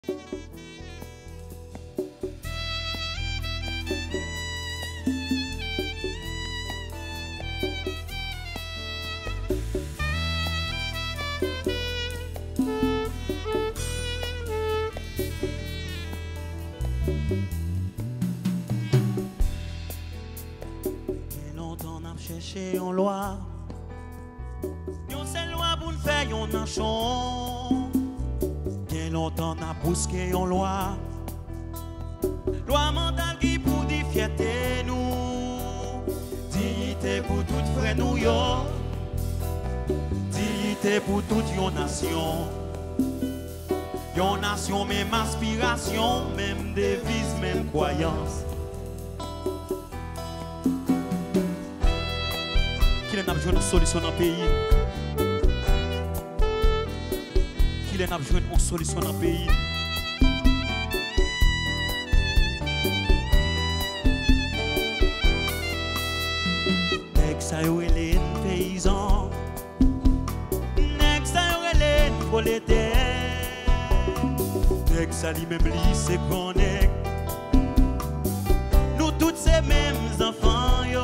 Chercher une loi, une seule loi pour nous faire un enchant. Bien longtemps n'a busqué une loi mentale qui pour dire fierté nous, dignité pour tout frère nous yo, dignité pour toute une nation. Une nation même aspiration, même devise, même croyance. Qui n'a besoin de solution dans le pays? Qui n'a besoin de solution dans le pays? Nèg sa yo relè paysan, nèg sa yo relè prolétaire, nèg sa li même li c'est grand nèg. Nous tous ces mêmes enfants yo.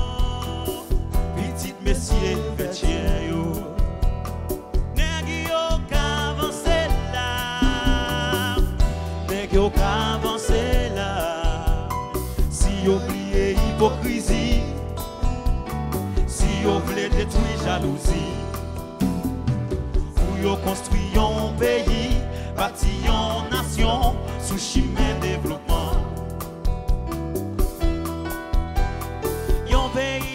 Messieurs, chrétiens, yo. Nèg yo qu'avancé là. Nèg yo qu'avancé là. Si yo oublié hypocrisie, si yo voulez détruire jalousie, pour yo construire un pays, bâtir une nation sous chemin développement. Un pays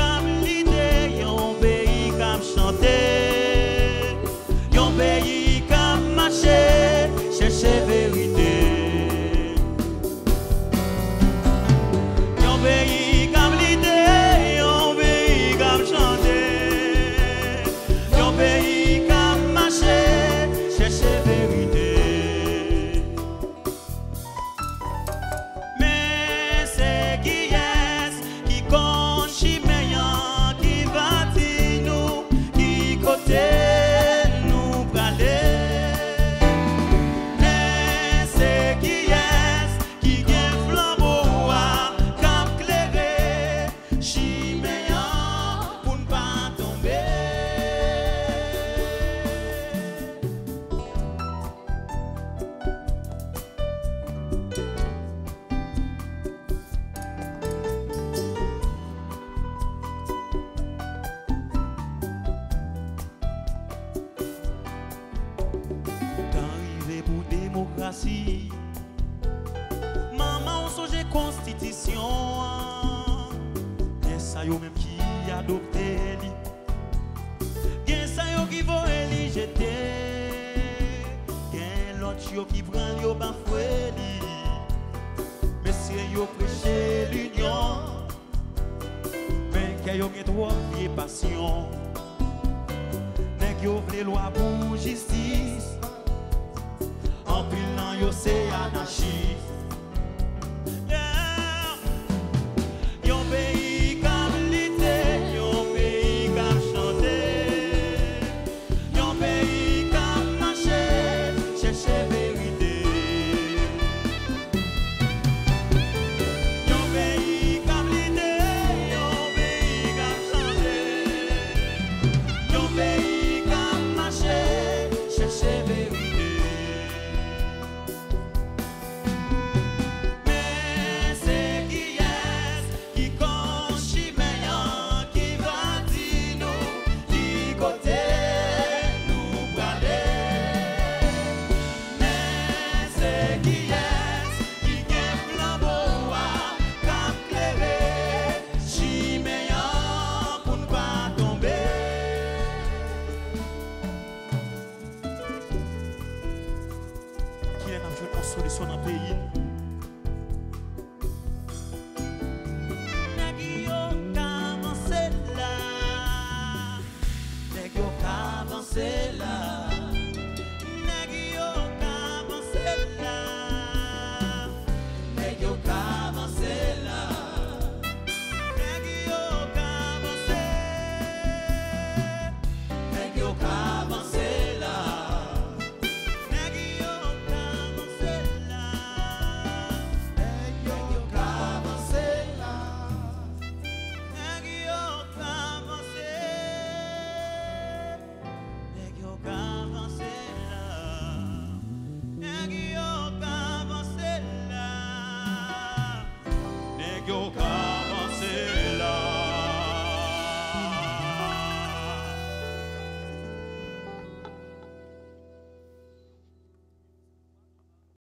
yon pays qui marche, chercher vérité. Yon pays qui l'idée, yon pays qui chante. Yon pays qui marche, chercher vérité. Mais c'est qui est qui compte chiméan, qui va dire nous, qui côté. Maman, on songe constitution. Gen sa yo même qui adopte li. Gen sa yo qui vont li jeter. Gen l'autre yo qui prend yo bafoué li. Messieurs yo prêcher l'union. Mais que yo gen droit vie passion. Nèg yo vle loi pour justice. En pilant yo c'est anarchie. Yon pays comme l'idée, yon pays comme chanter, yon pays comme marcher, chercher vérité. Yon pays comme l'idée, yon pays comme chanter, yon pays comme marcher, chercher vérité. Solution dans le pays.